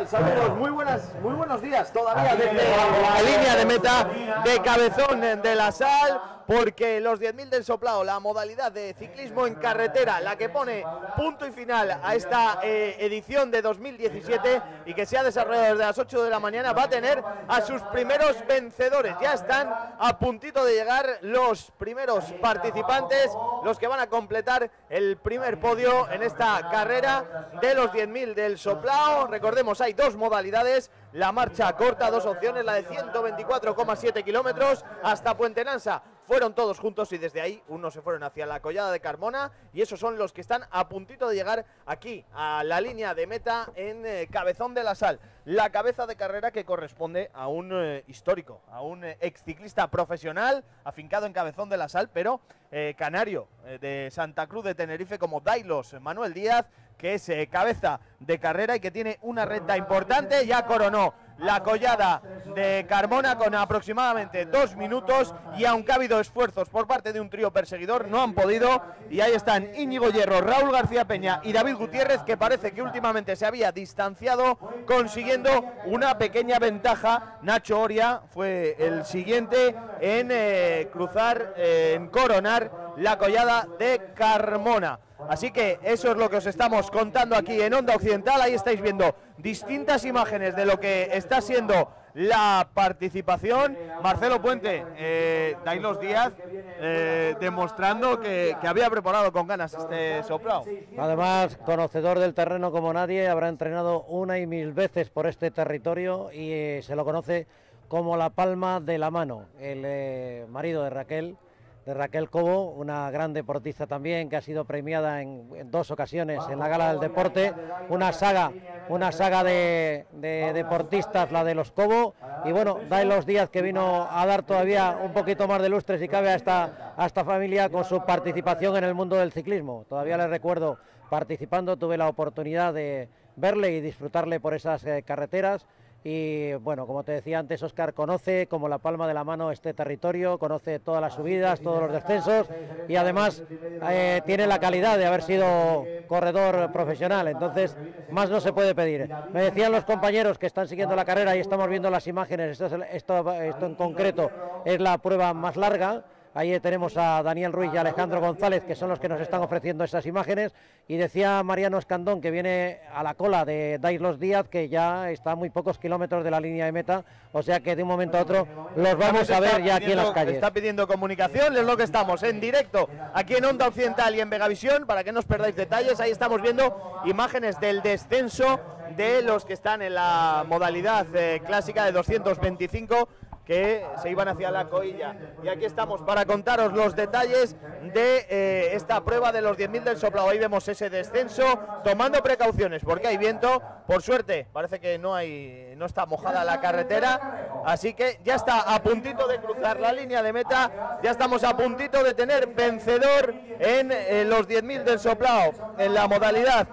Saludos, muy buenos días todavía desde la línea de meta de Cabezón de la Sal, porque los 10.000 del Soplao, la modalidad de ciclismo en carretera, la que pone punto y final a esta edición de 2017 y que se ha desarrollado desde las 8 de la mañana, va a tener a sus primeros vencedores. Ya están a puntito de llegar los primeros participantes, los que van a completar el primer podio en esta carrera de los 10.000 del Soplao. Recordemos, hay dos modalidades, la marcha corta, dos opciones, la de 124,7 kilómetros hasta Puente Nansa. Fueron todos juntos y desde ahí unos se fueron hacia la Collada de Carmona y esos son los que están a puntito de llegar aquí a la línea de meta en Cabezón de la Sal. La cabeza de carrera que corresponde a un histórico, a un exciclista profesional afincado en Cabezón de la Sal, pero canario de Santa Cruz de Tenerife, como Dailos Manuel Díaz, que es cabeza de carrera y que tiene una recta importante. Ya coronó la Collada de Carmona con aproximadamente 2 minutos y aunque ha habido esfuerzos por parte de un trío perseguidor, no han podido, y ahí están Íñigo Hierro, Raúl García Peña y David Gutiérrez, que parece que últimamente se había distanciado consiguiendo una pequeña ventaja. Nacho Oria fue el siguiente en cruzar, en coronar la Collada de Carmona. Así que eso es lo que os estamos contando aquí en Onda Occidental. Ahí estáis viendo distintas imágenes de lo que está siendo la participación. Marcelo Puente, Dailos Díaz, demostrando que había preparado con ganas este Soplao. Además, conocedor del terreno como nadie, habrá entrenado una y mil veces por este territorio y se lo conoce como la palma de la mano. El marido de Raquel Cobo, una gran deportista también, que ha sido premiada en 2 ocasiones en la Gala del Deporte, una saga de deportistas, la de los Cobo, y bueno, Dailos Díaz, que vino a dar todavía un poquito más de lustre, si cabe, a esta familia con su participación en el mundo del ciclismo. Todavía le recuerdo participando, tuve la oportunidad de verle y disfrutarle por esas carreteras. Y bueno, como te decía antes, Óscar conoce como la palma de la mano este territorio, conoce todas las subidas, todos los descensos y además tiene la calidad de haber sido corredor profesional, entonces más no se puede pedir. Me decían los compañeros que están siguiendo la carrera y estamos viendo las imágenes, esto en concreto es la prueba más larga. Ahí tenemos a Daniel Ruiz y a Alejandro González, que son los que nos están ofreciendo esas imágenes. Y decía Mariano Escandón, que viene a la cola de Dailos Díaz, que ya está a muy pocos kilómetros de la línea de meta. O sea que de un momento a otro los vamos a ver ya aquí en las calles. Está pidiendo comunicación, es lo que estamos en directo aquí en Onda Occidental y en Vegavisión, para que no os perdáis detalles. Ahí estamos viendo imágenes del descenso de los que están en la modalidad clásica de 225, que se iban hacia la Coilla. Y aquí estamos para contaros los detalles de esta prueba de los 10.000 del Soplao. Ahí vemos ese descenso, tomando precauciones porque hay viento. Por suerte parece que no está mojada la carretera, así que ya está a puntito de cruzar la línea de meta. Ya estamos a puntito de tener vencedor en los 10.000 del Soplao en la modalidad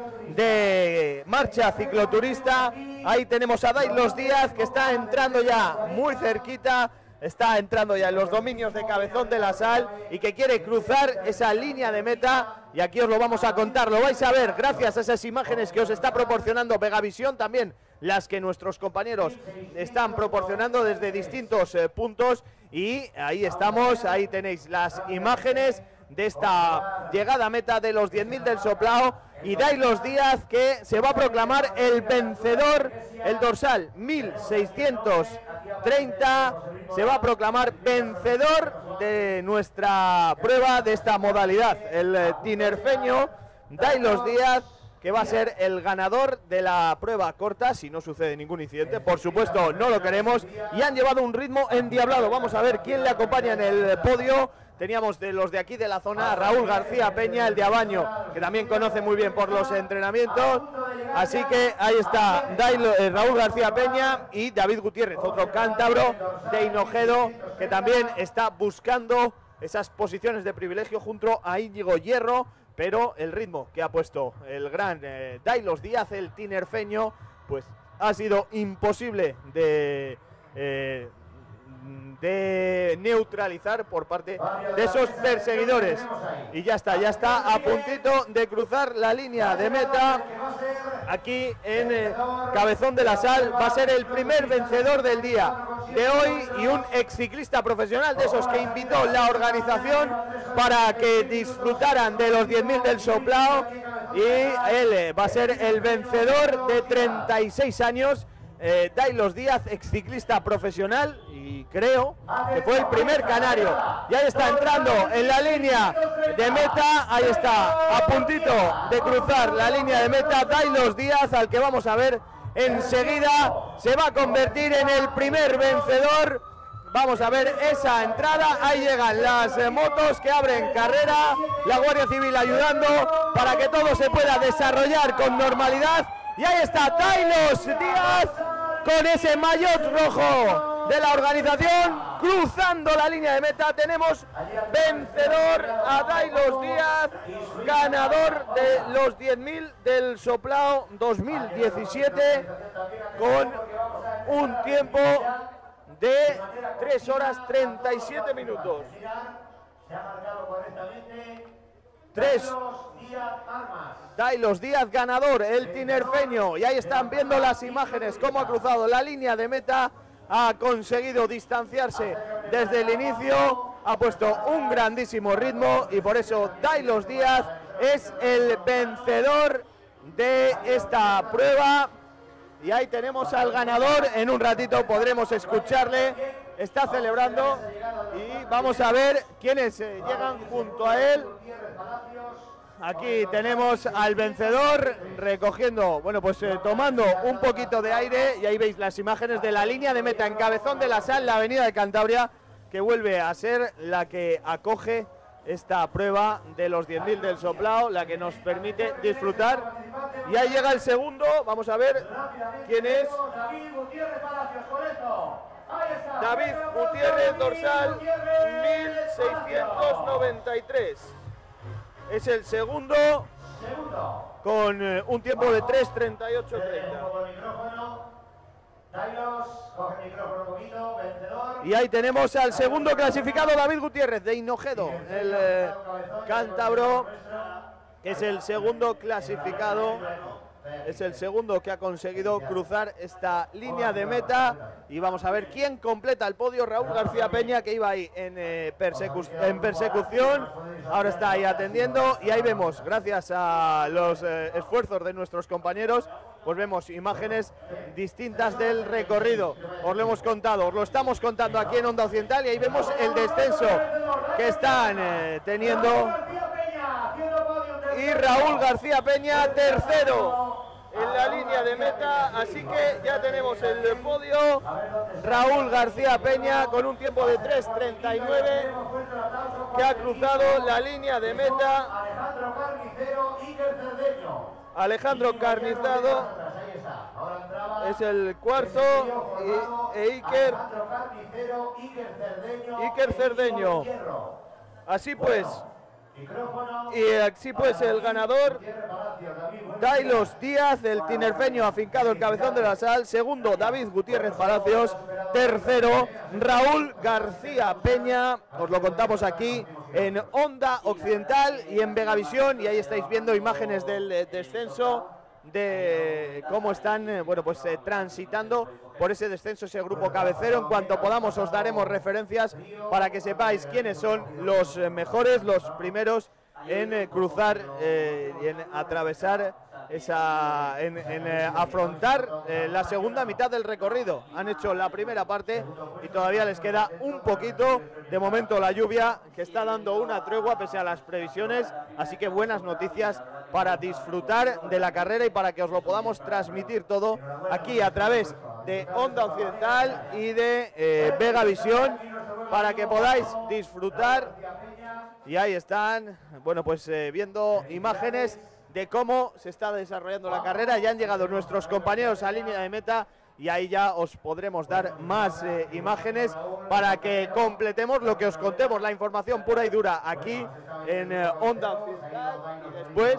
de marcha cicloturista. Ahí tenemos a Dailos Díaz, que está entrando ya muy cerquita, está entrando ya en los dominios de Cabezón de la Sal y que quiere cruzar esa línea de meta. Y aquí os lo vamos a contar, lo vais a ver gracias a esas imágenes que os está proporcionando Vegavisión, también las que nuestros compañeros están proporcionando desde distintos puntos. Y ahí estamos, ahí tenéis las imágenes de esta llegada a meta de los 10.000 del Soplao, y Dailos Díaz, que se va a proclamar el vencedor, el dorsal 1630, se va a proclamar vencedor de nuestra prueba, de esta modalidad, el tinerfeño Dailos Díaz, que va a ser el ganador de la prueba corta, si no sucede ningún incidente. Por supuesto, no lo queremos, y han llevado un ritmo endiablado. Vamos a ver quién le acompaña en el podio. Teníamos de los de aquí de la zona a Raúl García Peña, el de Abaño, que también conoce muy bien por los entrenamientos. Así que ahí está Raúl García Peña y David Gutiérrez, otro cántabro de Hinojedo, que también está buscando esas posiciones de privilegio junto a Íñigo Hierro. Pero el ritmo que ha puesto el gran Dailos Díaz, el tinerfeño, pues ha sido imposible de neutralizar por parte de esos perseguidores. Y ya está a puntito de cruzar la línea de meta aquí en Cabezón de la Sal. Va a ser el primer vencedor del día de hoy y un exciclista profesional de esos que invitó la organización para que disfrutaran de los 10.000 del Soplao, y él va a ser el vencedor de 36 años. Dailos Díaz, exciclista profesional, y creo que fue el primer canario. Y ahí está entrando en la línea de meta, ahí está, a puntito de cruzar la línea de meta, Dailos Díaz, al que vamos a ver enseguida se va a convertir en el primer vencedor. Vamos a ver esa entrada, ahí llegan las motos que abren carrera, la Guardia Civil ayudando para que todo se pueda desarrollar con normalidad. Y ahí está Dailos Díaz con ese maillot rojo de la organización cruzando la línea de meta. Tenemos vencedor a Dailos Díaz, ganador de los 10.000 del Soplao 2017 con un tiempo de 3 horas 37 minutos. 3. Dailos Díaz ganador, el tinerfeño, y ahí están viendo las imágenes cómo ha cruzado la línea de meta, ha conseguido distanciarse desde el inicio, ha puesto un grandísimo ritmo y por eso Dailos Díaz es el vencedor de esta prueba. Y ahí tenemos al ganador, en un ratito podremos escucharle, está celebrando y vamos a ver quiénes llegan junto a él. Aquí tenemos al vencedor recogiendo, bueno, pues tomando un poquito de aire, y ahí veis las imágenes de la línea de meta en Cabezón de la Sal, la avenida de Cantabria, que vuelve a ser la que acoge esta prueba de los 10.000 del Soplao, la que nos permite disfrutar. Y ahí llega el segundo, vamos a ver quién es. David Gutiérrez, dorsal 1693. Es el segundo con un tiempo de 3:38:30. Y ahí tenemos al segundo clasificado, David Gutiérrez de Hinojedo, el cántabro, que es el segundo clasificado. Es el segundo que ha conseguido cruzar esta línea de meta. Y vamos a ver quién completa el podio. Raúl García Peña, que iba ahí en persecución, ahora está ahí atendiendo. Y ahí vemos, gracias a los esfuerzos de nuestros compañeros, pues vemos imágenes distintas del recorrido. Os lo hemos contado, os lo estamos contando aquí en Onda Occidental, y ahí vemos el descenso que están teniendo. Y Raúl García Peña tercero en la línea de meta, así que ya tenemos el podio. Raúl García Peña con un tiempo de 3:39, que ha cruzado la línea de meta. Alejandro Carnizado es el cuarto, e Iker Cerdeño. Así pues, el ganador, Dailos Díaz, el tinerfeño afincado en Cabezón de la Sal. Segundo, David Gutiérrez Palacios. Tercero, Raúl García Peña. Os lo contamos aquí en Onda Occidental y en Vegavisión, y ahí estáis viendo imágenes del descenso, de cómo están transitando por ese descenso, ese grupo cabecero. En cuanto podamos os daremos referencias para que sepáis quiénes son los mejores, los primeros en cruzar y en atravesar afrontar la segunda mitad del recorrido. Han hecho la primera parte y todavía les queda un poquito. De momento la lluvia, que está dando una tregua pese a las previsiones, así que buenas noticias para disfrutar de la carrera y para que os lo podamos transmitir todo aquí a través de Onda Occidental y de Vegavisión, para que podáis disfrutar. Y ahí están, bueno, pues viendo imágenes de cómo se está desarrollando la carrera. Ya han llegado nuestros compañeros a línea de meta y ahí ya os podremos dar más imágenes para que completemos lo que os contemos, la información pura y dura aquí en Onda Occidental.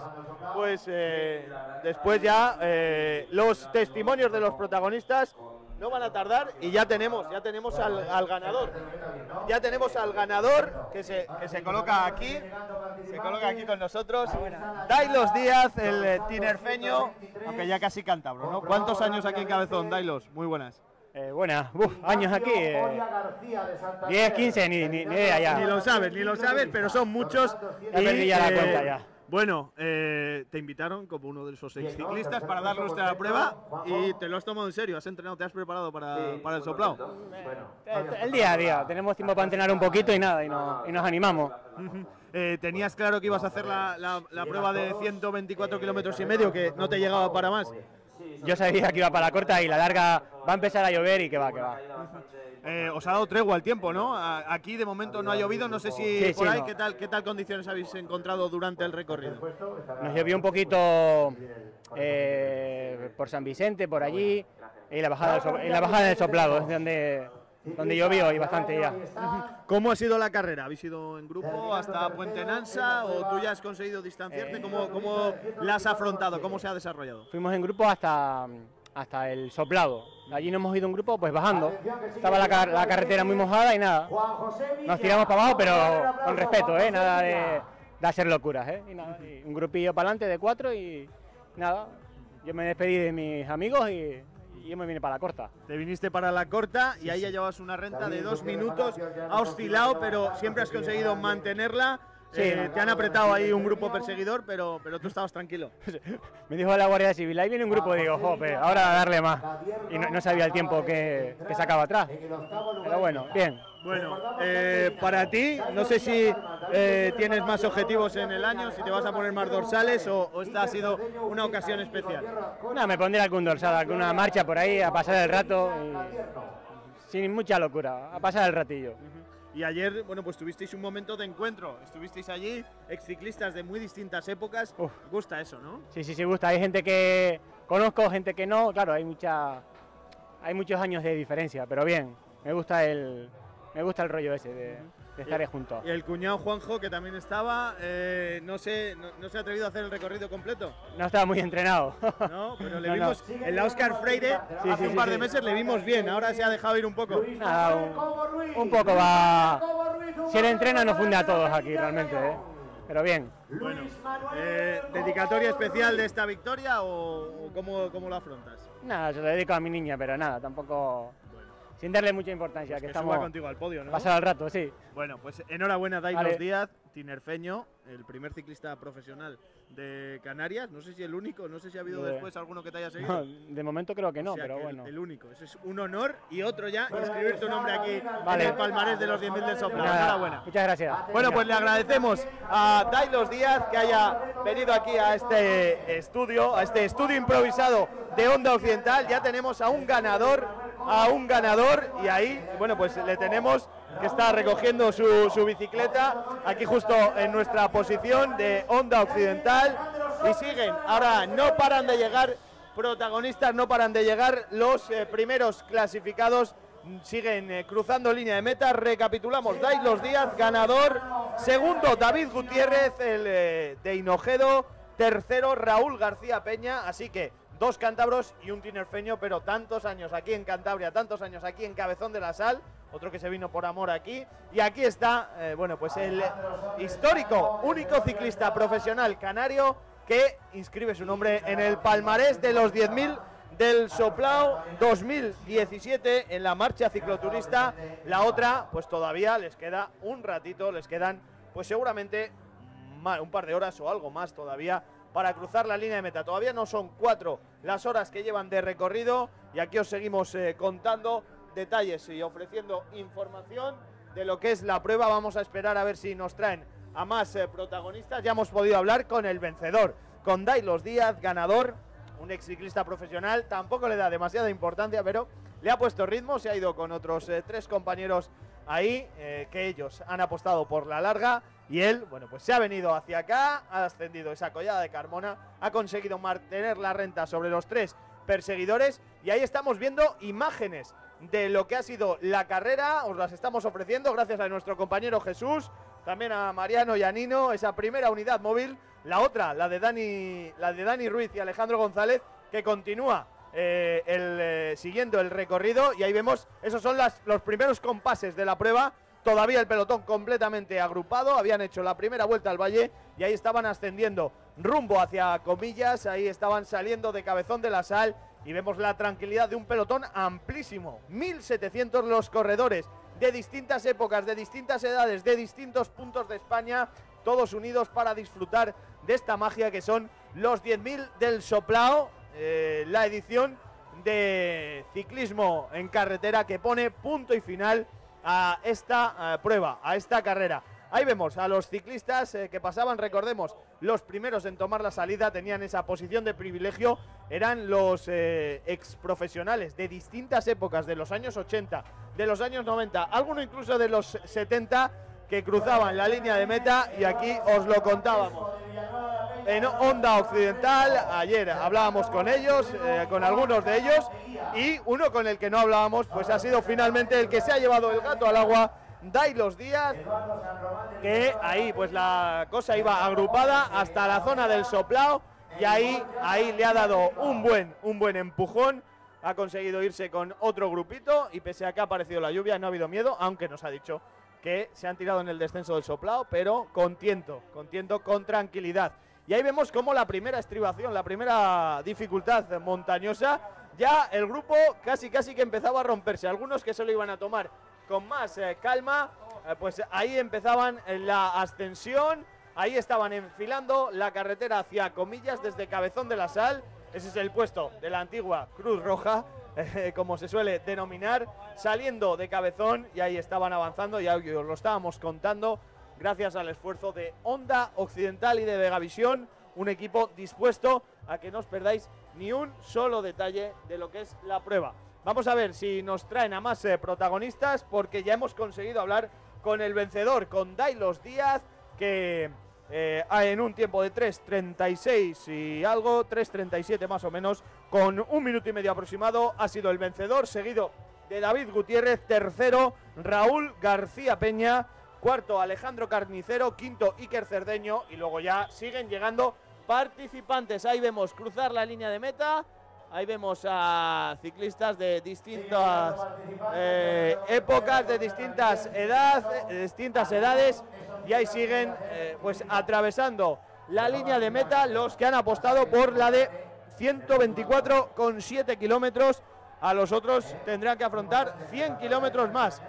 Y después ya los testimonios de los protagonistas no van a tardar y ya tenemos al ganador. Ya tenemos al ganador que se coloca aquí. Se coloca aquí con nosotros. Dailos Díaz, el tinerfeño, aunque ya casi cántabro, ¿no? ¿Cuántos años aquí en Cabezón, Dailos? Muy buenas. Buenas, años aquí, 10, 15, ni idea ya. Ni lo sabes, pero son muchos. Ya perdí ya la cuenta ya. Bueno, te invitaron como uno de esos exciclistas para darle usted la prueba y te lo has tomado en serio, has entrenado, te has preparado para el soplado. El día a día, tenemos tiempo para entrenar un poquito y nada, y nos animamos. ¿Tenías claro que ibas a hacer la prueba de 124 kilómetros y medio, que no te llegaba para más? Yo sabía que iba para la corta y la larga va a empezar a llover y que va. Os ha dado tregua el tiempo, ¿no? Aquí de momento no ha llovido, no sé si por ahí, no. ¿qué tal condiciones habéis encontrado durante el recorrido? Nos llovió un poquito por San Vicente, por allí, y la bajada del soplado, es donde llovió y bastante ya. ¿Cómo ha sido la carrera? ¿Habéis ido en grupo hasta Puente Nansa o tú ya has conseguido distanciarte? ¿Cómo la has afrontado? ¿Cómo se ha desarrollado? Fuimos en grupo hasta el soplado. Allí no hemos ido en grupo, pues bajando. Estaba la carretera muy mojada y nada. Nos tiramos para abajo, pero con respeto, nada de hacer locuras. Y nada, y un grupillo para adelante de 4 y nada. Yo me despedí de mis amigos y yo me vine para la corta. Te viniste para la corta y ahí ya llevas una renta de 2 minutos. Ha oscilado, pero siempre has conseguido mantenerla. Sí. Te han apretado ahí un grupo perseguidor, pero tú estabas tranquilo. Me dijo la Guardia Civil, ahí viene un grupo, digo, jope, ahora a darle más. Y no sabía el tiempo que sacaba atrás. Pero bueno, bien. Bueno, para ti, no sé si tienes más objetivos en el año, si te vas a poner más dorsales o esta ha sido una ocasión especial. No, me pondré algún dorsal, alguna marcha por ahí a pasar el rato, sin mucha locura, a pasar el ratillo. Y ayer, bueno, pues tuvisteis un momento de encuentro, estuvisteis allí, exciclistas de muy distintas épocas. Gusta eso, ¿no? Sí, gusta. Hay gente que conozco, gente que no, claro, hay muchos años de diferencia, pero bien, me gusta el rollo ese de estar juntos. Y el cuñado Juanjo, que también estaba, no se ha atrevido a hacer el recorrido completo. No estaba muy entrenado. No, pero le vimos en la Oscar Freire hace un par de meses, le vimos bien, ahora se ha dejado ir un poco. Nada, un poco va. Si él entrena no funde a todos aquí realmente, pero bien. Bueno, ¿dedicatoria especial de esta victoria o cómo lo afrontas? Nada, se lo dedico a mi niña, pero nada, tampoco. Sin darle mucha importancia, pues que estamos estamos contigo al podio, ¿no? Pasar el rato, sí. Bueno, pues enhorabuena, Dailos Díaz, tinerfeño, el primer ciclista profesional de Canarias. No sé si el único, no sé si ha habido después alguno que te haya seguido. No, de momento creo que no, o sea, pero que bueno. El único, eso es un honor y otro ya, inscribir tu nombre aquí en el palmarés de los 10.000 del soplado. Enhorabuena. Muchas gracias. Bueno, pues le agradecemos a Dailos Díaz que haya venido aquí a este estudio improvisado de Onda Occidental. Ya tenemos a un ganador y ahí, bueno, pues le tenemos que está recogiendo su bicicleta aquí justo en nuestra posición de Onda Occidental y siguen, ahora no paran de llegar protagonistas, no paran de llegar los primeros clasificados, siguen cruzando línea de meta. Recapitulamos: Dailos Díaz, ganador; segundo, David Gutiérrez, el de Hinojedo; tercero, Raúl García Peña. Así que 2 cántabros y un tinerfeño, pero tantos años aquí en Cantabria, tantos años aquí en Cabezón de la Sal, otro que se vino por amor aquí. Y aquí está, bueno, pues el histórico, único ciclista profesional canario que inscribe su nombre en el palmarés de los 10.000 del Soplao 2017 en la marcha cicloturista. La otra, pues todavía les queda un ratito, les quedan pues seguramente un par de horas o algo más todavía para cruzar la línea de meta. Todavía no son 4 las horas que llevan de recorrido y aquí os seguimos contando detalles y ofreciendo información de lo que es la prueba. Vamos a esperar a ver si nos traen a más protagonistas. Ya hemos podido hablar con el vencedor, con Dailos Díaz, ganador, un ex ciclista profesional. Tampoco le da demasiada importancia, pero le ha puesto ritmo, se ha ido con otros 3 compañeros ahí, que ellos han apostado por la larga. Y él, bueno, pues se ha venido hacia acá, ha ascendido esa collada de Carmona, ha conseguido mantener la renta sobre los 3 perseguidores. Y ahí estamos viendo imágenes de lo que ha sido la carrera, os las estamos ofreciendo gracias a nuestro compañero Jesús, también a Mariano y a Nino, esa primera unidad móvil. La otra, la de Dani Ruiz y Alejandro González, que continúa siguiendo el recorrido, y ahí vemos, esos son los primeros compases de la prueba. Todavía el pelotón completamente agrupado, habían hecho la primera vuelta al valle y ahí estaban ascendiendo rumbo hacia Comillas, ahí estaban saliendo de Cabezón de la Sal y vemos la tranquilidad de un pelotón amplísimo, 1700 los corredores de distintas épocas, de distintas edades, de distintos puntos de España, todos unidos para disfrutar de esta magia que son los 10.000 del Soplao, la edición de ciclismo en carretera que pone punto y final a esta prueba, a esta carrera. Ahí vemos a los ciclistas que pasaban, recordemos, los primeros en tomar la salida, tenían esa posición de privilegio, eran los exprofesionales de distintas épocas, de los años 80, de los años 90, algunos incluso de los 70, que cruzaban la línea de meta, y aquí os lo contábamos. En Onda Occidental, ayer hablábamos con ellos, con algunos de ellos, y uno con el que no hablábamos, pues ha sido finalmente el que se ha llevado el gato al agua, Dailos Díaz, que ahí pues la cosa iba agrupada hasta la zona del Soplao, y ahí le ha dado un buen empujón, ha conseguido irse con otro grupito, y pese a que ha aparecido la lluvia no ha habido miedo, aunque nos ha dicho que se han tirado en el descenso del Soplao, pero con tiento, con tranquilidad. Y ahí vemos cómo la primera estribación, la primera dificultad montañosa, ya el grupo casi que empezaba a romperse. Algunos que se lo iban a tomar con más calma, pues ahí empezaban la ascensión, ahí estaban enfilando la carretera hacia Comillas desde Cabezón de la Sal. Ese es el puesto de la antigua Cruz Roja, como se suele denominar, saliendo de Cabezón, y ahí estaban avanzando, ya os lo estábamos contando, gracias al esfuerzo de Onda Occidental y de Vegavisión, un equipo dispuesto a que no os perdáis ni un solo detalle de lo que es la prueba. Vamos a ver si nos traen a más protagonistas, porque ya hemos conseguido hablar con el vencedor, con Dailos Díaz, que en un tiempo de 3:36 y algo, 3:37 más o menos, con 1 minuto y medio aproximado, ha sido el vencedor, seguido de David Gutiérrez, tercero Raúl García Peña, cuarto Alejandro Carnicero, quinto Iker Cerdeño, y luego ya siguen llegando participantes. Ahí vemos cruzar la línea de meta, ahí vemos a ciclistas de distintas épocas, de distintas edades, y ahí siguen pues atravesando la línea de meta los que han apostado por la de 124,7 kilómetros. A los otros tendrán que afrontar 100 kilómetros más,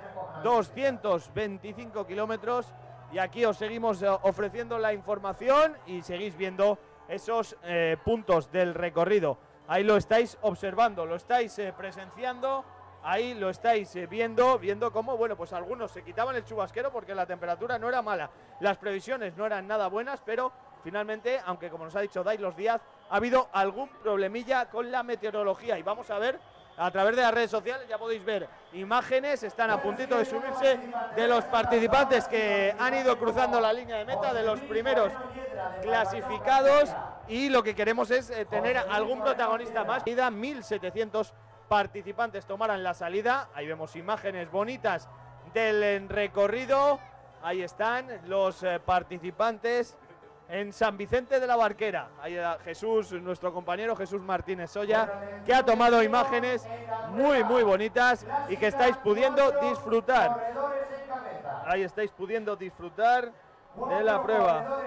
225 kilómetros, y aquí os seguimos ofreciendo la información y seguís viendo esos puntos del recorrido. Ahí lo estáis observando, lo estáis presenciando, ahí lo estáis viendo cómo, bueno, pues algunos se quitaban el chubasquero porque la temperatura no era mala, las previsiones no eran nada buenas, pero finalmente, aunque como nos ha dicho Dailos Díaz, ha habido algún problemilla con la meteorología, y vamos a ver a través de las redes sociales, ya podéis ver imágenes, están a puntito de subirse, de los participantes que han ido cruzando la línea de meta, de los primeros clasificados, y lo que queremos es tener algún protagonista más. 1.700 participantes tomarán la salida, ahí vemos imágenes bonitas del recorrido, ahí están los participantes en San Vicente de la Barquera. Ahí Jesús, nuestro compañero Jesús Martínez Soya, que ha tomado imágenes muy bonitas y que estáis pudiendo disfrutar. Ahí estáis pudiendo disfrutar de la prueba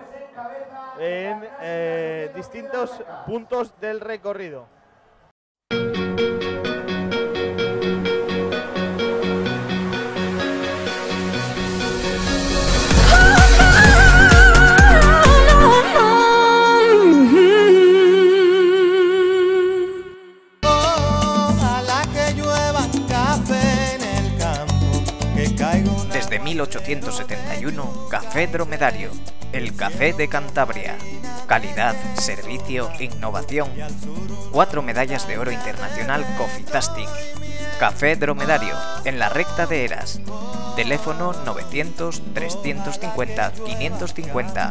en distintos puntos del recorrido. Desde 1871, Café Dromedario, el café de Cantabria. Calidad, servicio, innovación. 4 medallas de oro internacional Coffee Tasting. Café Dromedario, en la recta de Eras. Teléfono 900-350-550.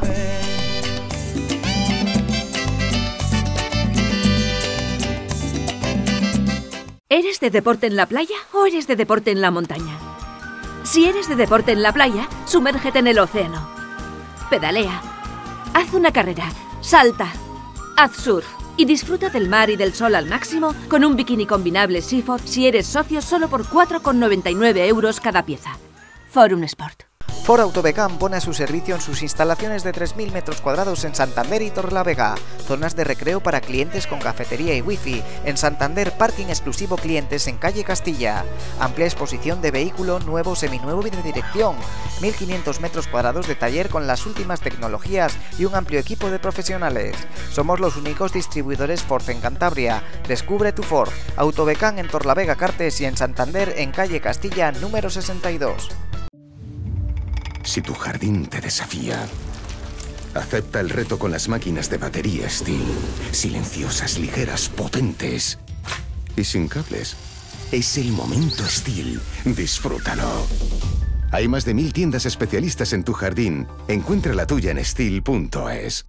¿Eres de deporte en la playa o eres de deporte en la montaña? Si eres de deporte en la playa, sumérgete en el océano. Pedalea. Haz una carrera. Salta. Haz surf. Y disfruta del mar y del sol al máximo con un bikini combinable Seafood si eres socio solo por 4,99 € cada pieza. Forum Sport. Ford Autobecán pone a su servicio en sus instalaciones de 3.000 metros cuadrados en Santander y Torrelavega, zonas de recreo para clientes con cafetería y wifi, en Santander parking exclusivo clientes en calle Castilla, amplia exposición de vehículo nuevo, seminuevo y de dirección, 1.500 metros cuadrados de taller con las últimas tecnologías y un amplio equipo de profesionales. Somos los únicos distribuidores Ford en Cantabria. Descubre tu Ford. Autobecán en Torrelavega Cartes y en Santander en calle Castilla número 62. Si tu jardín te desafía, acepta el reto con las máquinas de batería Stihl. Silenciosas, ligeras, potentes y sin cables. Es el momento Stihl. Disfrútalo. Hay más de 1000 tiendas especialistas en tu jardín. Encuentra la tuya en stihl.es.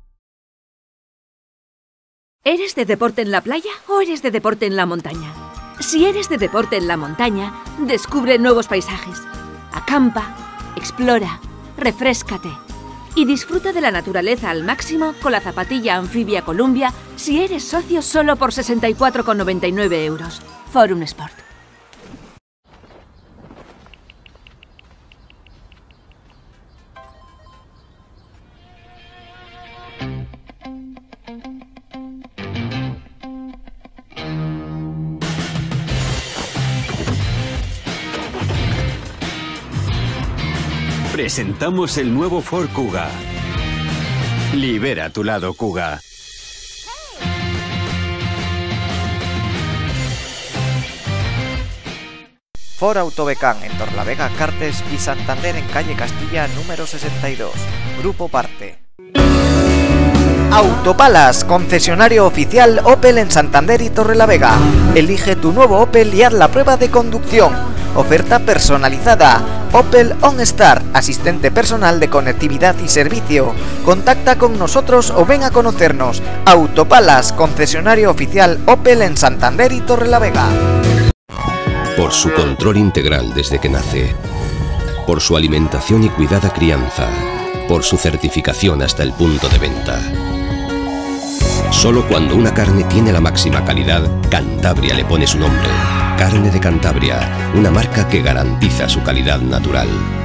¿Eres de deporte en la playa o eres de deporte en la montaña? Si eres de deporte en la montaña, descubre nuevos paisajes. Acampa, explora, refréscate y disfruta de la naturaleza al máximo con la zapatilla anfibia Columbia si eres socio solo por 64,99 €. Forum Sport. Presentamos el nuevo Ford Kuga. Libera tu lado, Kuga. Ford Autobecán en Torrelavega Cartes y Santander en calle Castilla número 62. Grupo Parte. Autopalas, concesionario oficial Opel en Santander y Torrelavega. Elige tu nuevo Opel y haz la prueba de conducción. Oferta personalizada. Opel OnStar, asistente personal de conectividad y servicio. Contacta con nosotros o ven a conocernos. Autopalas, concesionario oficial Opel en Santander y Torrelavega. Por su control integral desde que nace, por su alimentación y cuidada crianza, por su certificación hasta el punto de venta. Solo cuando una carne tiene la máxima calidad, Cantabria le pone su nombre. Carne de Cantabria, una marca que garantiza su calidad natural.